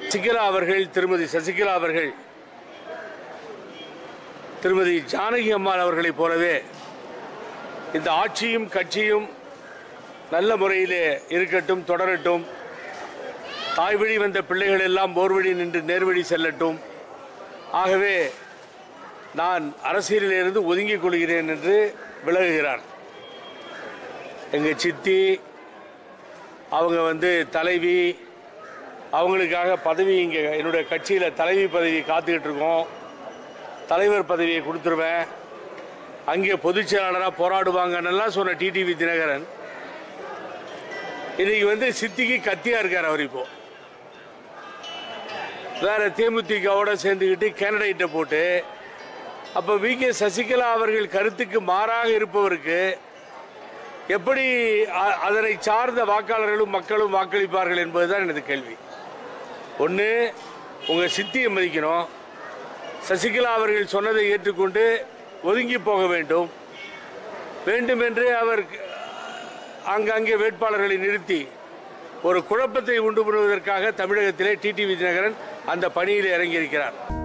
சசிகலா அவர்கள் திருமதி ஜானகி அம்மாள் அவர்களைப் போலவே இந்த ஆட்சியும் கட்சியும் நல்ல முறையிலே இருக்கட்டும், தொடரட்டும். தாய் வழி வந்த பிள்ளைகள் எல்லாம் போர்வழி நின்று நேர்வழி செல்லட்டும். ஆகவே நான் அரசியலிலிருந்து ஒதுங்கிக் கொள்கிறேன் என்று விலகுகிறார். எங்கள் சித்தி அவங்க தலைவி, அவங்களுக்காக பதவி இங்கே என்னுடைய கட்சியில் தலைவி பதவி காத்துக்கிட்டு இருக்கோம். தலைவர் பதவியை கொடுத்துருவேன், அங்கே பொதுச் செயலாளராக போராடுவாங்கன்னெல்லாம் சொன்ன டிடிவி தினகரன் இன்னைக்கு சித்திக்கு கத்தியா இருக்கார். அவர் இப்போ வேற தேமுதிகவோட சேர்ந்துக்கிட்டு கேண்டிடேட்டை போட்டு, அப்போ வி.கே. சசிகலா அவர்கள் கருத்துக்கு மாறாக இருப்பவருக்கு எப்படி அதனை சார்ந்த வாக்காளர்களும் மக்களும் வாக்களிப்பார்கள் என்பதுதான் எனது கேள்வி. ஒன்று, உங்கள் சித்தியை மதிக்கணும். சசிகலா அவர்கள் சொன்னதை ஏற்றுக்கொண்டு ஒதுங்கி போக வேண்டும். வேண்டுமென்று அவர் அங்கங்கே வேட்பாளர்களை நிறுத்தி ஒரு குழப்பத்தை உண்டு பண்ணுவதற்காக தமிழகத்திலே டிடிவி தினகரன் அந்த பணியில் இறங்கியிருக்கிறார்.